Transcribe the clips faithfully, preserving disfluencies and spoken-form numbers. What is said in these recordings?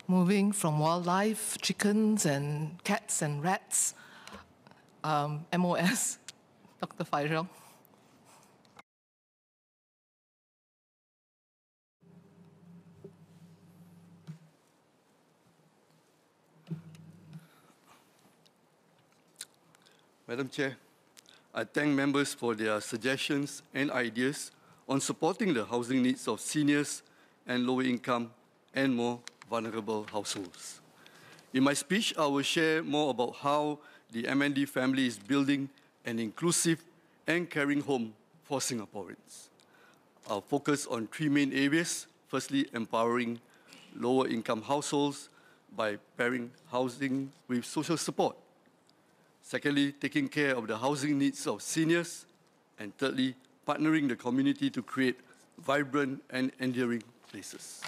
moving from wildlife, chickens and cats and rats. Um, M O S, Doctor Faishal. Madam Chair, I thank members for their suggestions and ideas on supporting the housing needs of seniors and lower-income and more vulnerable households. In my speech, I will share more about how the M N D family is building an inclusive and caring home for Singaporeans. I'll focus on three main areas. Firstly, empowering lower-income households by pairing housing with social support. Secondly, taking care of the housing needs of seniors. And thirdly, partnering the community to create vibrant and enduring places.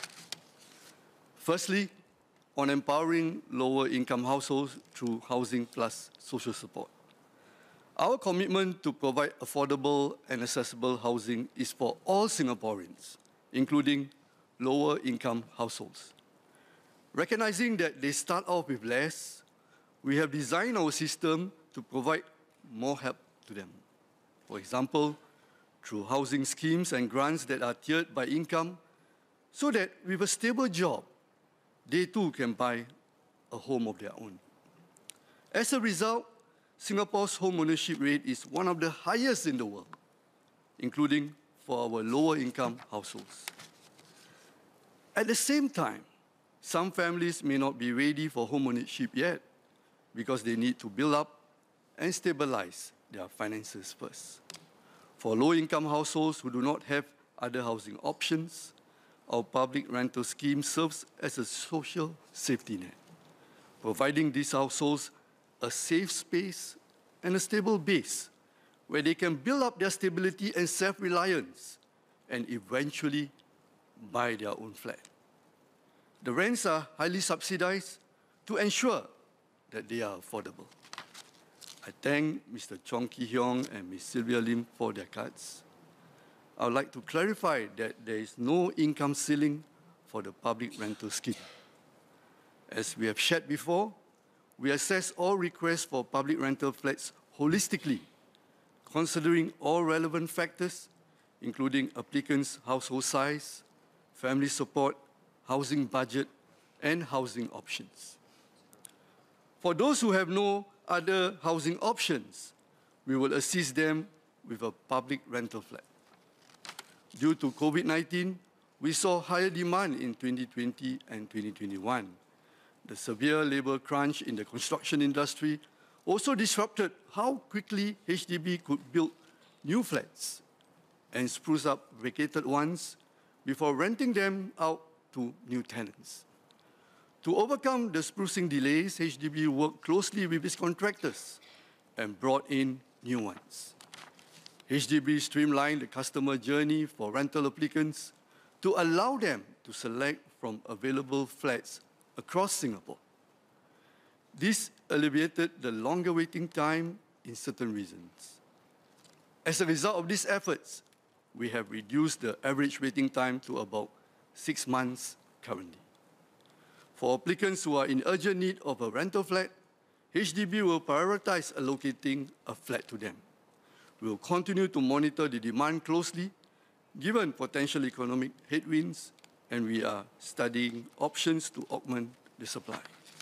Firstly, on empowering lower-income households through housing plus social support. Our commitment to provide affordable and accessible housing is for all Singaporeans, including lower-income households. Recognizing that they start off with less, we have designed our system to provide more help to them. For example, through housing schemes and grants that are tiered by income, so that with a stable job, they too can buy a home of their own. As a result, Singapore's home ownership rate is one of the highest in the world, including for our lower-income households. At the same time, some families may not be ready for home ownership yet because they need to build up and stabilize their finances first. For low-income households who do not have other housing options, our public rental scheme serves as a social safety net, providing these households a safe space and a stable base where they can build up their stability and self-reliance and eventually buy their own flat. The rents are highly subsidized to ensure that they are affordable. I thank Mister Chong Ki Hiong and Miz Sylvia Lim for their cards. I would like to clarify that there is no income ceiling for the public rental scheme. As we have shared before, we assess all requests for public rental flats holistically, considering all relevant factors, including applicants' household size, family support, housing budget, and housing options. For those who have no other housing options, we will assist them with a public rental flat. Due to COVID nineteen, we saw higher demand in twenty twenty and twenty twenty-one. The severe labor crunch in the construction industry also disrupted how quickly H D B could build new flats and spruce up vacated ones before renting them out to new tenants. To overcome the sprucing delays, H D B worked closely with its contractors and brought in new ones. H D B streamlined the customer journey for rental applicants to allow them to select from available flats across Singapore. This alleviated the longer waiting time in certain regions. As a result of these efforts, we have reduced the average waiting time to about six months currently. For applicants who are in urgent need of a rental flat, H D B will prioritize allocating a flat to them. We will continue to monitor the demand closely, given potential economic headwinds, and we are studying options to augment the supply.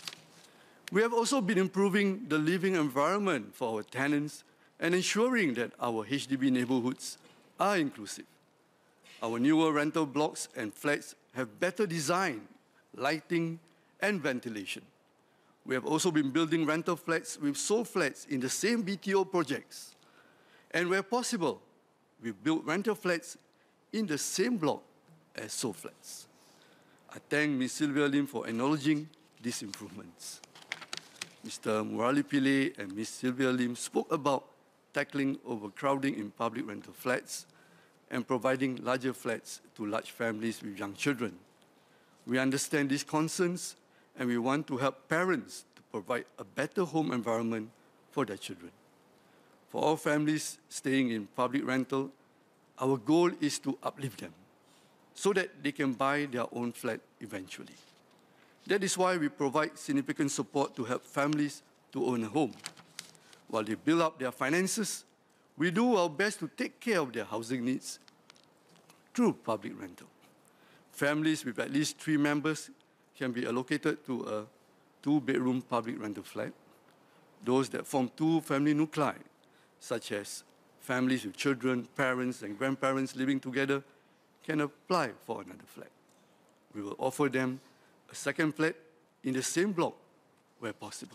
We have also been improving the living environment for our tenants and ensuring that our H D B neighborhoods are inclusive. Our newer rental blocks and flats have better design, lighting, and ventilation. We have also been building rental flats with sold flats in the same B T O projects. And where possible, we built rental flats in the same block as sold flats. I thank Miz Sylvia Lim for acknowledging these improvements. Mister Murali Pillay and Miz Sylvia Lim spoke about tackling overcrowding in public rental flats and providing larger flats to large families with young children. We understand these concerns and we want to help parents to provide a better home environment for their children. For all families staying in public rental, our goal is to uplift them so that they can buy their own flat eventually. That is why we provide significant support to help families to own a home. While they build up their finances, we do our best to take care of their housing needs through public rental. Families with at least three members can be allocated to a two-bedroom public rental flat. Those that form two family nuclei, such as families with children, parents, and grandparents living together, can apply for another flat. We will offer them a second flat in the same block where possible.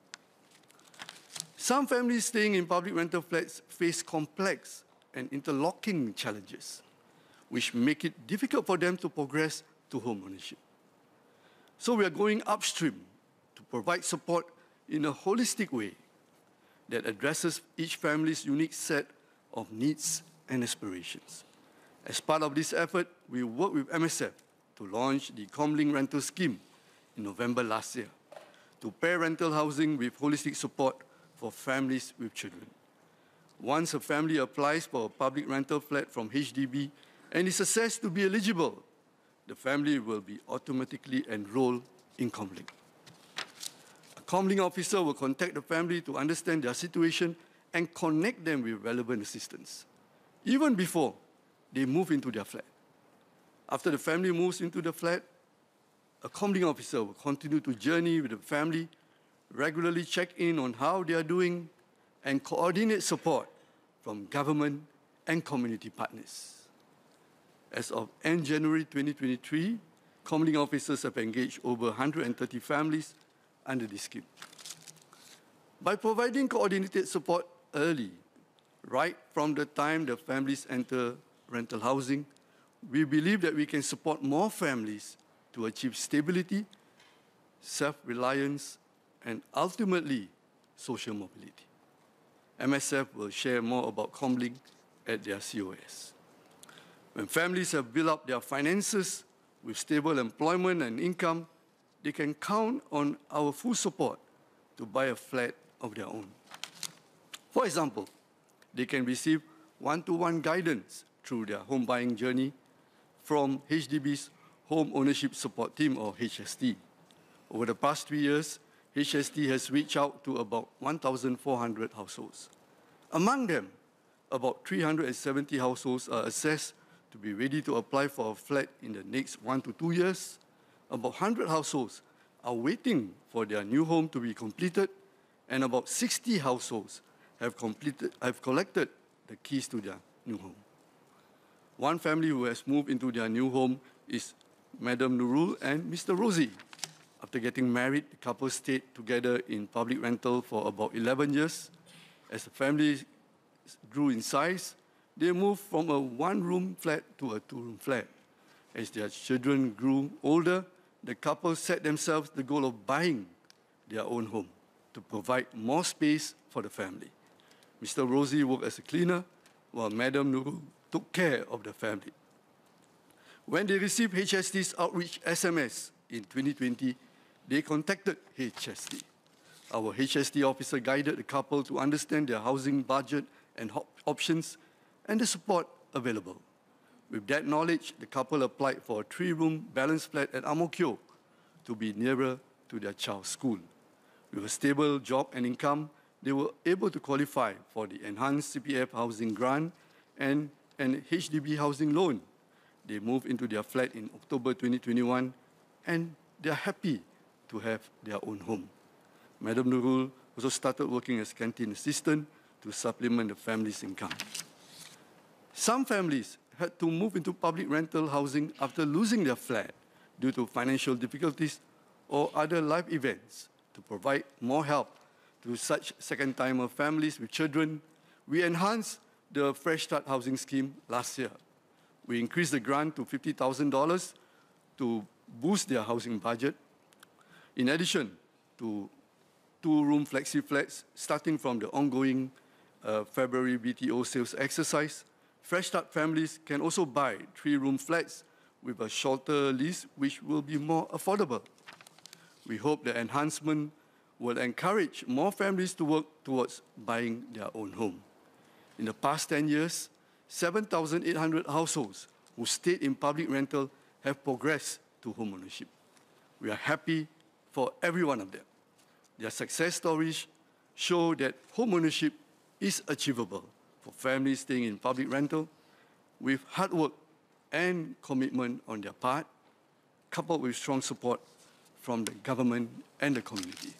Some families staying in public rental flats face complex and interlocking challenges, which make it difficult for them to progress to home ownership. So we are going upstream to provide support in a holistic way that addresses each family's unique set of needs and aspirations. As part of this effort, we worked with M S F to launch the Comlink Rental Scheme in November last year to pair rental housing with holistic support for families with children. Once a family applies for a public rental flat from H D B and is assessed to be eligible, the family will be automatically enrolled in Comlink. A Comlink officer will contact the family to understand their situation and connect them with relevant assistance, even before they move into their flat. After the family moves into the flat, a Comlink officer will continue to journey with the family, regularly check in on how they are doing, and coordinate support from government and community partners. As of end January twenty twenty-three, Comlink officers have engaged over one hundred thirty families under this scheme. By providing coordinated support early, right from the time the families enter rental housing, we believe that we can support more families to achieve stability, self-reliance, and ultimately, social mobility. M S F will share more about Comlink at their C O S. When families have built up their finances with stable employment and income, they can count on our full support to buy a flat of their own. For example, they can receive one-to-one guidance through their home buying journey from H D B's Home Ownership Support Team, or H S T. Over the past three years, H S T has reached out to about one thousand four hundred households. Among them, about three hundred seventy households are assessed to be ready to apply for a flat in the next one to two years. About one hundred households are waiting for their new home to be completed, and about sixty households have, completed, have collected the keys to their new home. One family who has moved into their new home is Madam Nurul and Mister Rosie. After getting married, the couple stayed together in public rental for about eleven years. As the family grew in size, they moved from a one-room flat to a two-room flat. As their children grew older, the couple set themselves the goal of buying their own home to provide more space for the family. Mister Rosie worked as a cleaner, while Madam Nurul took care of the family. When they received H S T's outreach S M S in twenty twenty, they contacted H S T. Our H S T officer guided the couple to understand their housing budget and op options and the support available. With that knowledge, the couple applied for a three-room balanced flat at Ang Mo Kio to be nearer to their child's school. With a stable job and income, they were able to qualify for the enhanced C P F housing grant and an H D B housing loan. They moved into their flat in October twenty twenty-one, and they are happy to have their own home. Madam Nurul also started working as canteen assistant to supplement the family's income. Some families had to move into public rental housing after losing their flat due to financial difficulties or other life events. To provide more help to such second-timer families with children, we enhanced the Fresh Start Housing Scheme last year. We increased the grant to fifty thousand dollars to boost their housing budget. In addition to two-room flexi flats, starting from the ongoing uh, February B T O sales exercise, Fresh Start families can also buy three-room flats with a shorter lease, which will be more affordable. We hope the enhancement will encourage more families to work towards buying their own home. In the past ten years, seven thousand eight hundred households who stayed in public rental have progressed to home ownership. We are happy for every one of them. Their success stories show that home ownership is achievable for families staying in public rental with hard work and commitment on their part, coupled with strong support from the government and the community.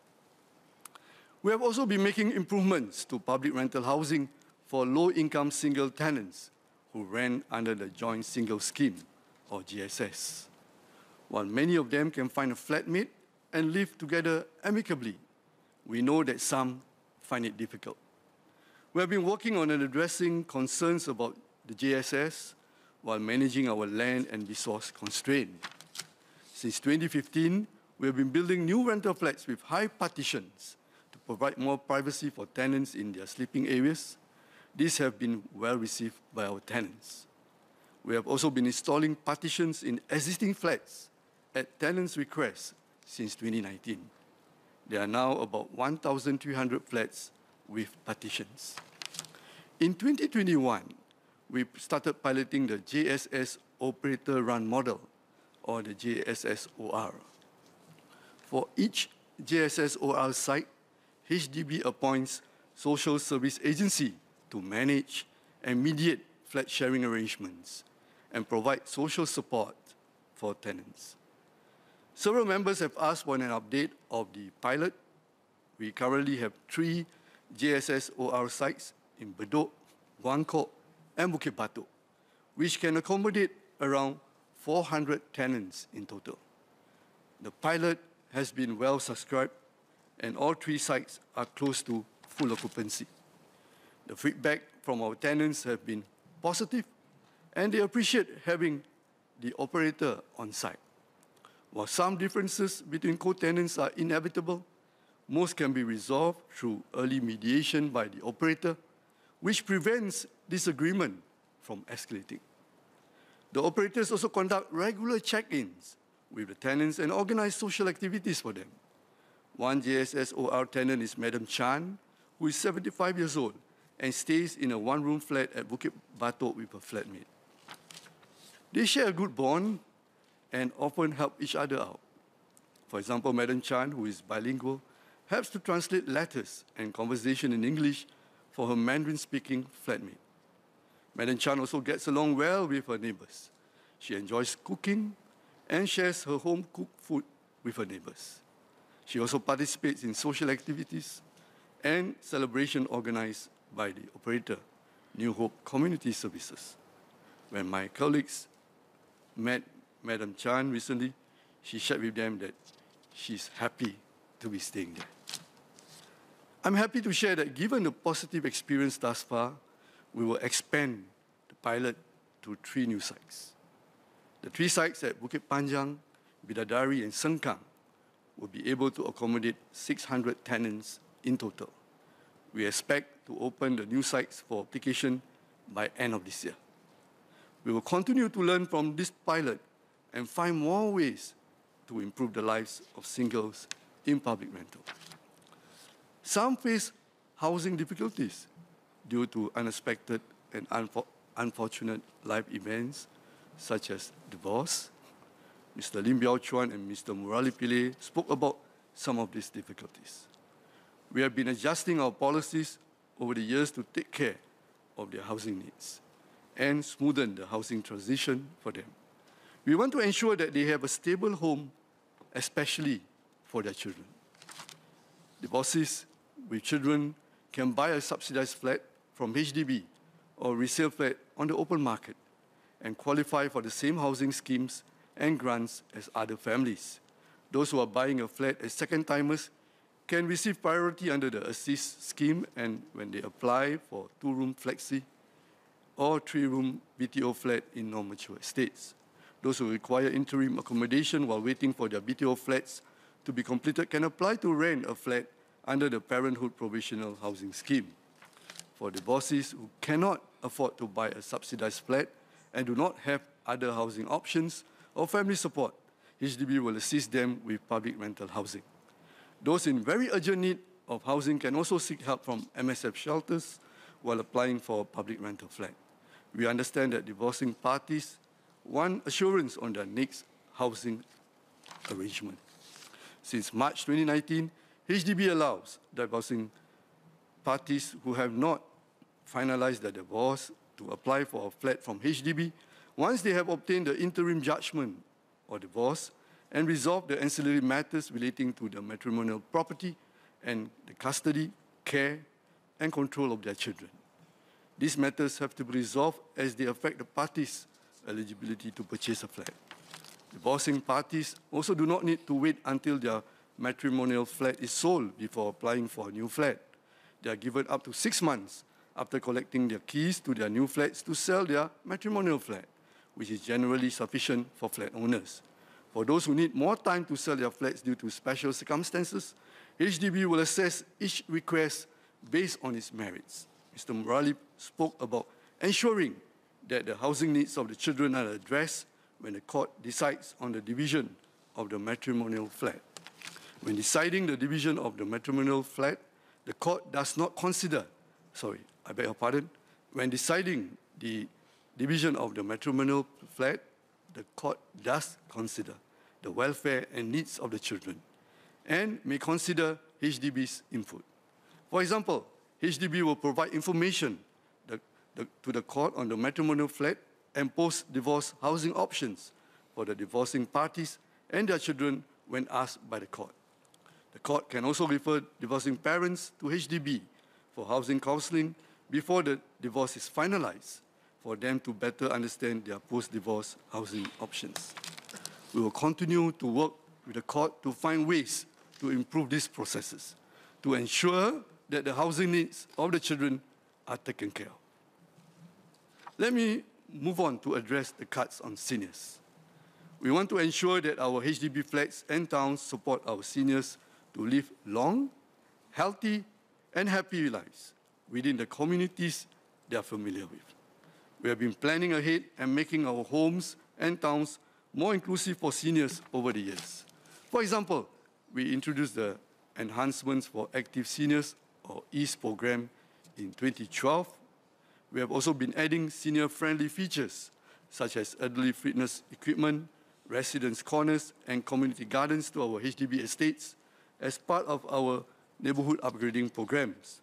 We have also been making improvements to public rental housing for low-income single tenants who rent under the Joint Single Scheme, or J S S. While many of them can find a flatmate and live together amicably, we know that some find it difficult. We have been working on addressing concerns about the J S S while managing our land and resource constraints. Since twenty fifteen, we have been building new rental flats with high partitions to provide more privacy for tenants in their sleeping areas. These have been well received by our tenants. We have also been installing partitions in existing flats at tenants' request since twenty nineteen. There are now about one thousand three hundred flats with partitions. In twenty twenty-one, we started piloting the J S S Operator-Run Model, or the J S S O R. For each J S S O R site, H D B appoints social service agency to manage and mediate flat sharing arrangements and provide social support for tenants. Several members have asked for an update of the pilot. We currently have three J S S O R sites in Bedok, Buangkok, and Bukit Batok, which can accommodate around four hundred tenants in total. The pilot has been well subscribed, and all three sites are close to full occupancy. The feedback from our tenants have been positive, and they appreciate having the operator on site. While some differences between co-tenants are inevitable, most can be resolved through early mediation by the operator, which prevents disagreement from escalating. The operators also conduct regular check-ins with the tenants and organize social activities for them. One J S S O R tenant is Madam Chan, who is seventy-five years old and stays in a one-room flat at Bukit Batok with her flatmate. They share a good bond and often help each other out. For example, Madam Chan, who is bilingual, helps to translate letters and conversation in English for her Mandarin-speaking flatmate. Madam Chan also gets along well with her neighbors. She enjoys cooking and shares her home-cooked food with her neighbors. She also participates in social activities and celebration organized by the operator, New Hope Community Services. When my colleagues met Madam Chan recently, she shared with them that she's happy to be staying there. I'm happy to share that given the positive experience thus far, we will expand the pilot to three new sites. The three sites at Bukit Panjang, Bidadari, and Sengkang will be able to accommodate six hundred tenants in total. We expect to open the new sites for application by end of this year. We will continue to learn from this pilot and find more ways to improve the lives of singles in public rental. Some face housing difficulties due to unexpected and unfor unfortunate life events such as divorce. Mister Lim Biao Chuan and Mister Murali Pillay spoke about some of these difficulties. We have been adjusting our policies over the years to take care of their housing needs and smoothen the housing transition for them. We want to ensure that they have a stable home, especially for their children. Divorcees with children can buy a subsidized flat from H D B or resale flat on the open market and qualify for the same housing schemes and grants as other families. Those who are buying a flat as second-timers can receive priority under the Assist scheme, and when they apply for two-room flexi or three-room B T O flat in non-mature estates. Those who require interim accommodation while waiting for their B T O flats to be completed can apply to rent a flat under the Parenthood Provisional Housing Scheme. For divorcees who cannot afford to buy a subsidized flat and do not have other housing options or family support, H D B will assist them with public rental housing. Those in very urgent need of housing can also seek help from M S F shelters while applying for a public rental flat. We understand that divorcing parties want assurance on their next housing arrangement. Since March twenty nineteen, H D B allows divorcing parties who have not finalized their divorce to apply for a flat from H D B once they have obtained the interim judgment or divorce and resolved the ancillary matters relating to the matrimonial property and the custody, care, and control of their children. These matters have to be resolved as they affect the parties' eligibility to purchase a flat. Divorcing parties also do not need to wait until their matrimonial flat is sold before applying for a new flat. They are given up to six months after collecting their keys to their new flats to sell their matrimonial flat, which is generally sufficient for flat owners. For those who need more time to sell their flats due to special circumstances, H D B will assess each request based on its merits. Mister Murali spoke about ensuring that the housing needs of the children are addressed when the court decides on the division of the matrimonial flat. When deciding the division of the matrimonial flat, the court does not consider, sorry, I beg your pardon, when deciding the division of the matrimonial flat, the court does consider the welfare and needs of the children and may consider H D B's input. For example, H D B will provide information the, the, to the court on the matrimonial flat and post-divorce housing options for the divorcing parties and their children when asked by the court. The court can also refer divorcing parents to H D B for housing counseling before the divorce is finalized, for them to better understand their post-divorce housing options. We will continue to work with the court to find ways to improve these processes, to ensure that the housing needs of the children are taken care of. Let me move on to address the cuts on seniors. We want to ensure that our H D B flats and towns support our seniors to live long, healthy, and happy lives within the communities they are familiar with. We have been planning ahead and making our homes and towns more inclusive for seniors over the years. For example, we introduced the Enhancements for Active Seniors, or EASE program, in twenty twelve. We have also been adding senior-friendly features, such as elderly fitness equipment, residence corners, and community gardens to our H D B estates as part of our neighborhood upgrading programs.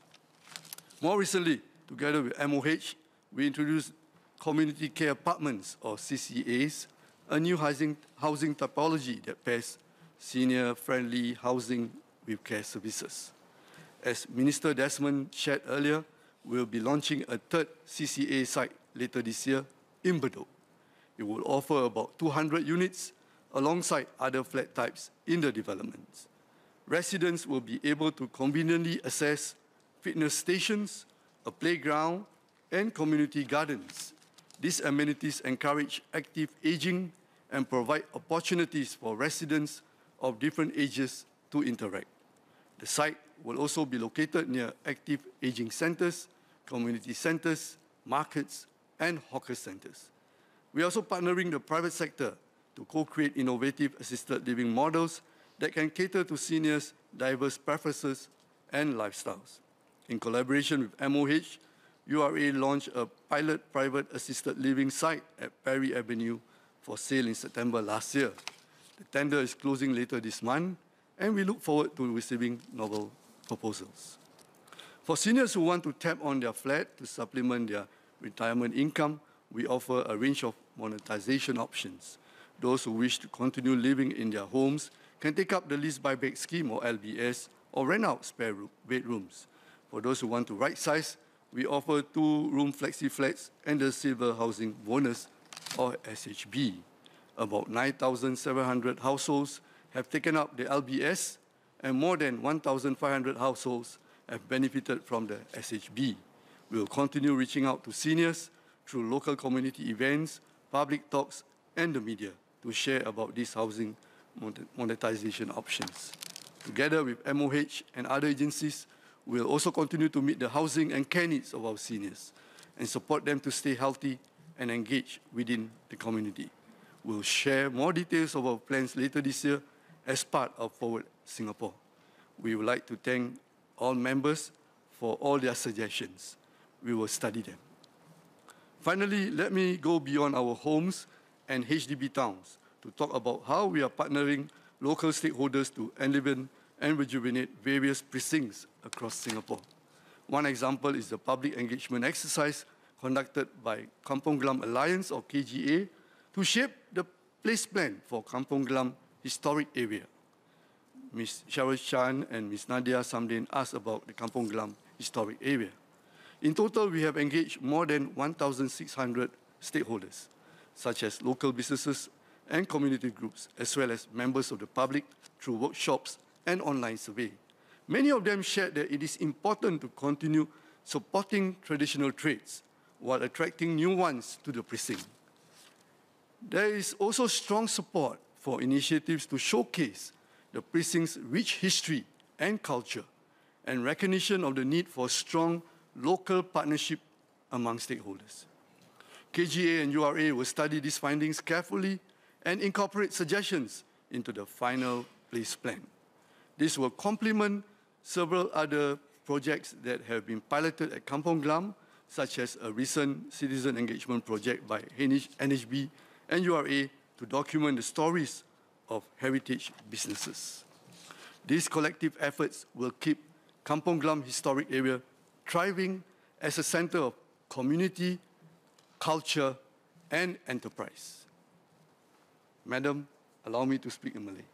More recently, together with M O H, we introduced community care apartments, or C C As, a new housing, housing typology that pairs senior-friendly housing with care services. As Minister Desmond shared earlier, we'll be launching a third C C A site later this year in Bedok. It will offer about two hundred units alongside other flat types in the development. Residents will be able to conveniently access fitness stations, a playground, and community gardens. These amenities encourage active aging and provide opportunities for residents of different ages to interact. The site will also be located near active aging centers, community centers, markets, and hawker centers. We are also partnering the private sector to co-create innovative assisted living models that can cater to seniors' diverse preferences and lifestyles. In collaboration with M O H, U R A launched a pilot private assisted living site at Perry Avenue for sale in September last year. The tender is closing later this month, and we look forward to receiving novel proposals. For seniors who want to tap on their flat to supplement their retirement income, we offer a range of monetization options. Those who wish to continue living in their homes can take up the lease buyback scheme, or L B S, or rent out spare bedrooms. For those who want to right-size, we offer two-room flexi-flats and the Silver Housing Bonus, or S H B. About nine thousand seven hundred households have taken up the L B S, and more than one thousand five hundred households have benefited from the S H B. We will continue reaching out to seniors through local community events, public talks, and the media to share about these housing monetization options. Together with M O H and other agencies, we will also continue to meet the housing and care needs of our seniors and support them to stay healthy and engaged within the community. We will share more details of our plans later this year as part of Forward Singapore. We would like to thank all members for all their suggestions. We will study them. Finally, let me go beyond our homes and H D B towns to talk about how we are partnering local stakeholders to enliven and rejuvenate various precincts across Singapore. One example is the public engagement exercise conducted by Kampong Glam Alliance, or K G A, to shape the place plan for Kampong Glam historic area. Miz Cheryl Chan and Miz Nadia Samdin asked about the Kampong Glam historic area. In total, we have engaged more than one thousand six hundred stakeholders, such as local businesses and community groups, as well as members of the public through workshops and online survey. Many of them shared that it is important to continue supporting traditional trades while attracting new ones to the precinct. There is also strong support for initiatives to showcase the precinct's rich history and culture, and recognition of the need for strong local partnership among stakeholders. K G A and U R A will study these findings carefully and incorporate suggestions into the final place plan. This will complement several other projects that have been piloted at Kampong Glam, such as a recent citizen engagement project by N H B and U R A to document the stories of heritage businesses. These collective efforts will keep Kampong Glam historic area thriving as a center of community, culture, and enterprise. Madam, allow me to speak in Malay.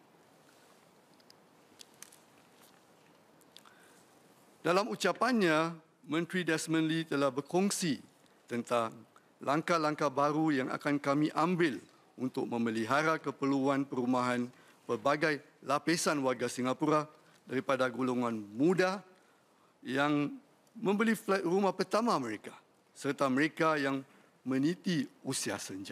Dalam ucapannya, Menteri Desmond Lee telah berkongsi tentang langkah-langkah baru yang akan kami ambil untuk memelihara keperluan perumahan pelbagai lapisan warga Singapura daripada golongan muda yang membeli flat rumah pertama mereka serta mereka yang meniti usia senja.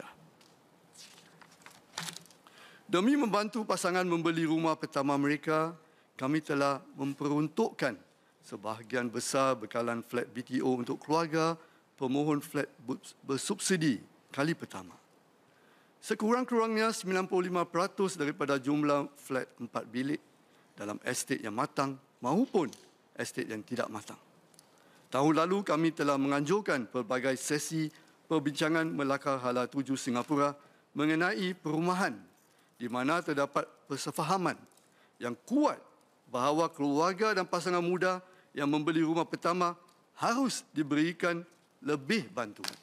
Demi membantu pasangan membeli rumah pertama mereka, kami telah memperuntukkan sebahagian besar bekalan flat B T O untuk keluarga pemohon flat bersubsidi kali pertama. Sekurang-kurangnya sembilan puluh lima peratus daripada jumlah flat empat bilik dalam estet yang matang maupun estet yang tidak matang. Tahun lalu kami telah menganjurkan pelbagai sesi perbincangan melakar hala tuju Singapura mengenai perumahan di mana terdapat persefahaman yang kuat bahawa keluarga dan pasangan muda yang membeli rumah pertama harus diberikan lebih bantuan.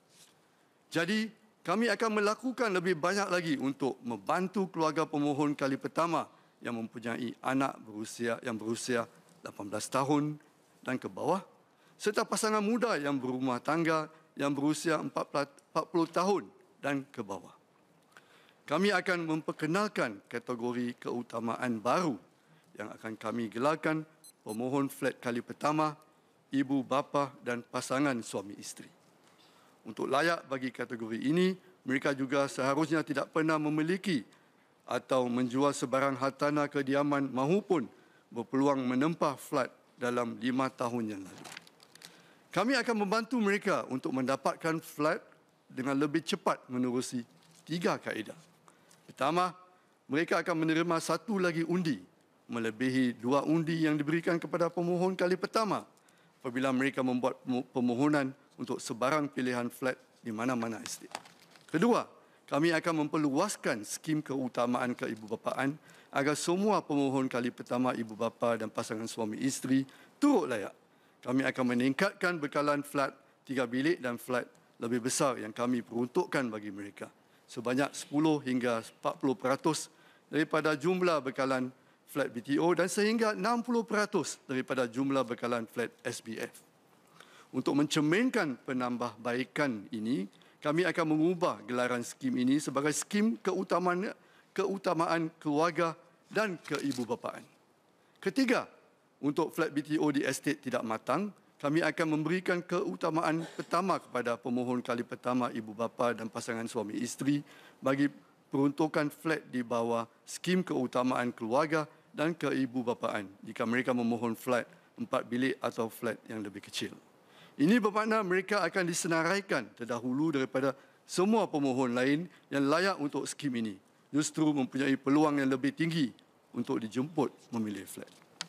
Jadi, kami akan melakukan lebih banyak lagi untuk membantu keluarga pemohon kali pertama yang mempunyai anak berusia yang berusia lapan belas tahun dan ke bawah, serta pasangan muda yang berumah tangga yang berusia empat puluh tahun dan ke bawah. Kami akan memperkenalkan kategori keutamaan baru yang akan kami gelarkan pemohon flat kali pertama, ibu bapa dan pasangan suami isteri. Untuk layak bagi kategori ini, mereka juga seharusnya tidak pernah memiliki atau menjual sebarang hartanah kediaman maupun berpeluang menempah flat dalam lima tahun yang lalu. Kami akan membantu mereka untuk mendapatkan flat dengan lebih cepat menerusi tiga kaedah. Pertama, mereka akan menerima satu lagi undi melebihi dua undi yang diberikan kepada pemohon kali pertama apabila mereka membuat permohonan untuk sebarang pilihan flat di mana-mana estet. Kedua, kami akan memperluaskan skim keutamaan keibubapaan agar semua pemohon kali pertama ibu bapa dan pasangan suami isteri turut layak. Kami akan meningkatkan bekalan flat tiga bilik dan flat lebih besar yang kami peruntukkan bagi mereka sebanyak sepuluh hingga empat puluh peratus daripada jumlah bekalan flat B T O dan sehingga enam puluh peratus daripada jumlah bekalan flat S B F. Untuk mencerminkan penambahbaikan ini, kami akan mengubah gelaran skim ini sebagai skim keutamaan, keutamaan keluarga dan keibubapaan. Ketiga, untuk flat B T O di estet tidak matang, kami akan memberikan keutamaan pertama kepada pemohon kali pertama ibu bapa dan pasangan suami isteri bagi peruntukan flat di bawah skim keutamaan keluarga dan keibubapaan jika mereka memohon flat empat bilik atau flat yang lebih kecil. Ini bermakna mereka akan disenaraikan terdahulu daripada semua pemohon lain yang layak untuk skim ini, justru mempunyai peluang yang lebih tinggi untuk dijemput memilih flat.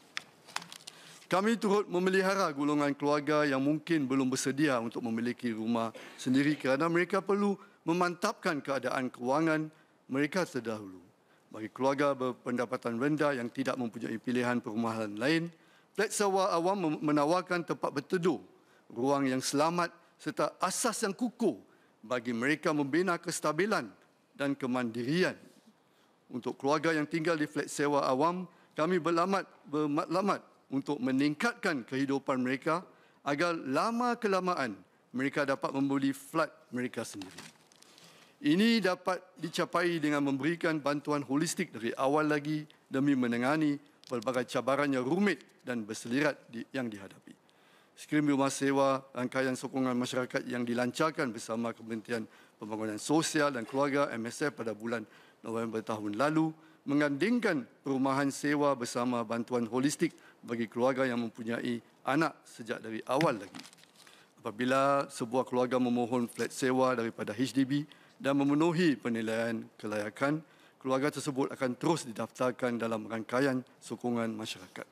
Kami turut memelihara golongan keluarga yang mungkin belum bersedia untuk memiliki rumah sendiri kerana mereka perlu memantapkan keadaan kewangan mereka terdahulu. Bagi keluarga berpendapatan rendah yang tidak mempunyai pilihan perumahan lain, flat sewa awam menawarkan tempat berteduh, ruang yang selamat serta asas yang kukuh bagi mereka membina kestabilan dan kemandirian. Untuk keluarga yang tinggal di flat sewa awam, kami berlamat, bermatlamat untuk meningkatkan kehidupan mereka agar lama-kelamaan mereka dapat membeli flat mereka sendiri. Ini dapat dicapai dengan memberikan bantuan holistik dari awal lagi demi menangani pelbagai cabaran yang rumit dan berselirat di, yang dihadapi. Skrim rumah sewa rangkaian sokongan masyarakat yang dilancarkan bersama Kementerian Pembangunan Sosial dan Keluarga M S F pada bulan November tahun lalu mengandingkan perumahan sewa bersama bantuan holistik bagi keluarga yang mempunyai anak sejak dari awal lagi. Apabila sebuah keluarga memohon flat sewa daripada H D B dan memenuhi penilaian kelayakan, keluarga tersebut akan terus didaftarkan dalam rangkaian sokongan masyarakat.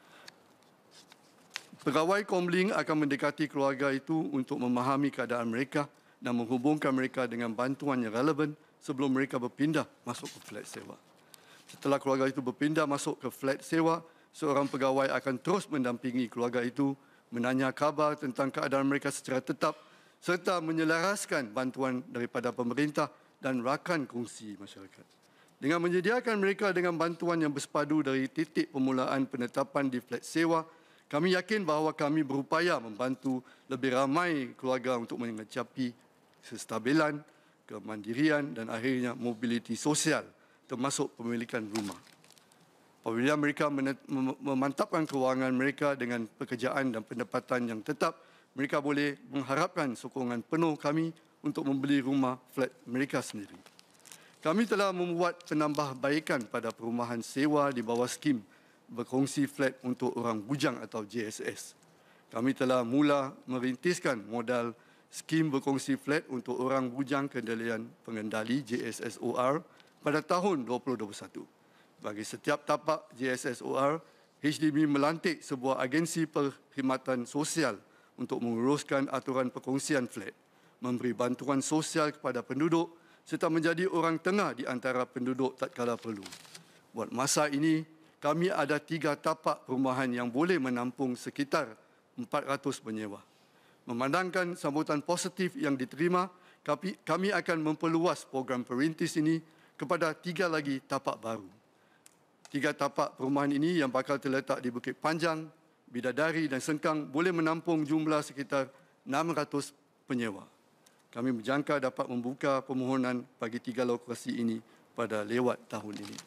Pegawai Komling akan mendekati keluarga itu untuk memahami keadaan mereka dan menghubungkan mereka dengan bantuan yang relevan sebelum mereka berpindah masuk ke flat sewa. Setelah keluarga itu berpindah masuk ke flat sewa, seorang pegawai akan terus mendampingi keluarga itu, menanya khabar tentang keadaan mereka secara tetap serta menyelaraskan bantuan daripada pemerintah dan rakan kongsi masyarakat. Dengan menyediakan mereka dengan bantuan yang bersepadu dari titik permulaan penetapan di flat sewa, kami yakin bahawa kami berupaya membantu lebih ramai keluarga untuk mencapai kestabilan, kemandirian dan akhirnya mobiliti sosial termasuk pemilikan rumah. Apabila mereka memantapkan kewangan mereka dengan pekerjaan dan pendapatan yang tetap, mereka boleh mengharapkan sokongan penuh kami untuk membeli rumah flat mereka sendiri. Kami telah membuat penambahbaikan pada perumahan sewa di bawah skim berkongsi flat untuk orang bujang atau J S S. Kami telah mula merintiskan modal skim berkongsi flat untuk orang bujang kendalian pengendali J S S O R pada tahun dua ribu dua puluh satu. Bagi setiap tapak J S S O R, H D B melantik sebuah agensi perkhidmatan sosial untuk menguruskan aturan perkongsian flat, memberi bantuan sosial kepada penduduk serta menjadi orang tengah di antara penduduk tatkala perlu. Buat masa ini, kami ada tiga tapak perumahan yang boleh menampung sekitar empat ratus penyewa. Memandangkan sambutan positif yang diterima, kami akan memperluas program perintis ini kepada tiga lagi tapak baru. Tiga tapak perumahan ini yang bakal terletak di Bukit Panjang, Bidadari dan Sengkang boleh menampung jumlah sekitar enam ratus penyewa. Kami berjangka dapat membuka permohonan bagi tiga lokasi ini pada lewat tahun ini.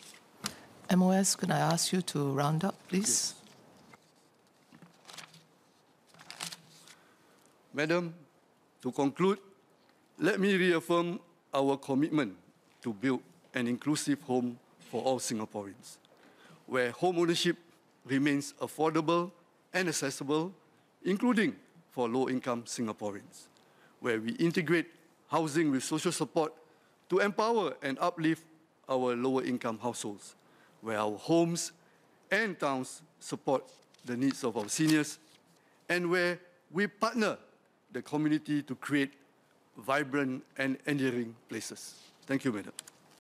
M O S, can I ask you to round up, please? Yes. Madam, to conclude, let me reaffirm our commitment to build an inclusive home for all Singaporeans, where home ownership remains affordable and accessible, including for low-income Singaporeans, where we integrate housing with social support to empower and uplift our lower-income households, where our homes and towns support the needs of our seniors, and where we partner the community to create vibrant and enduring places. Thank you, Madam.